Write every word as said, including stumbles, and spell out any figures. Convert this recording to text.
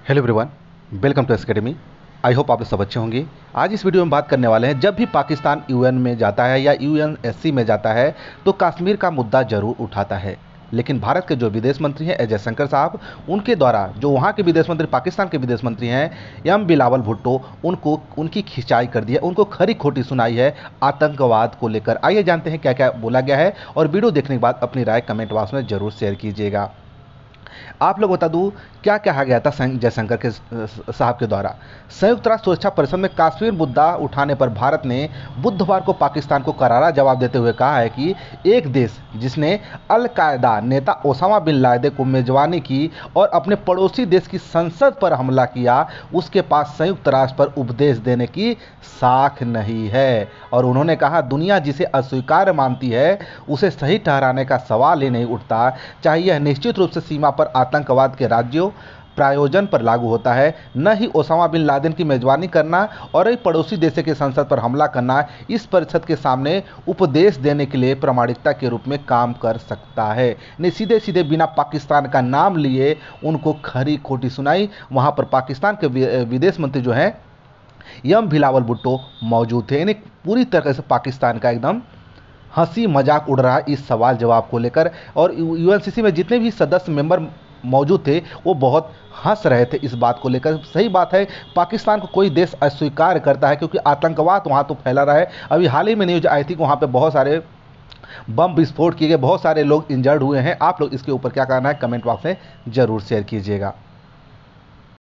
Hello everyone, welcome to academy. I hope आप लोग सब अच्छे होंगे। आज इस वीडियो में बात करने वाले हैं, जब भी पाकिस्तान यूएन में जाता है या यूएनएससी में जाता है तो कश्मीर का मुद्दा जरूर उठाता है। लेकिन भारत के जो विदेश मंत्री हैं अजय शंकर साहब, उनके द्वारा जो वहाँ के विदेश मंत्री पाकिस्तान के विदेश मंत्री हैं एम बिलावल भुट्टो, उनको उनकी खिंचाई कर दी है, उनको खरी खोटी सुनाई है आतंकवाद को लेकर। आइए जानते हैं क्या क्या बोला गया है, और वीडियो देखने के बाद अपनी राय कमेंट बॉक्स में जरूर शेयर कीजिएगा। आप लोग बता दूं क्या कहा गया था जयशंकर के साहब के द्वारा। संयुक्त राष्ट्र सुरक्षा परिषद में कश्मीर मुद्दा उठाने पर भारत ने बुधवार को पाकिस्तान को करारा जवाब देते हुए कहा है कि एक देश जिसने अल कायदा नेता ओसामा बिन लादेन को मेजबानी की और अपने पड़ोसी देश की संसद पर हमला किया, उसके पास संयुक्त राष्ट्र पर उपदेश देने की साख नहीं है। और उन्होंने कहा, दुनिया जिसे अस्वीकार्य मानती है उसे सही ठहराने का सवाल ही नहीं उठता, चाहे यह निश्चित रूप से सीमा पर आतंकवाद के राज्यों प्रायोजन पर लागू होता है, न ही ओसामा बिन लादेन की मेजबानी करना और एक पड़ोसी देश के संसद पर हमला करना इस परिषद के सामने उपदेश देने के लिए प्रामाणिकता के रूप में काम कर सकता है। ने सीधे सीधे बिना पाकिस्तान का नाम लिए उनको खरी खोटी सुनाई। वहां पर पाकिस्तान के विदेश मंत्री जो हैं एम बिलावल भुट्टो मौजूद थे। यानी पूरी तरह से पाकिस्तान का एकदम हंसी मजाक उड़ रहा है इस सवाल जवाब को लेकर। और यूएनसीसी में जितने भी सदस्य मेंबर मौजूद थे वो बहुत हंस रहे थे इस बात को लेकर। सही बात है, पाकिस्तान को कोई देश अस्वीकार करता है क्योंकि आतंकवाद वहाँ तो फैला रहा है। अभी हाल ही में न्यूज आई थी कि वहाँ पे बहुत सारे बम विस्फोट किए गए, बहुत सारे लोग इंजर्ड हुए हैं। आप लोग इसके ऊपर क्या कहना है कमेंट बॉक्स में जरूर शेयर कीजिएगा।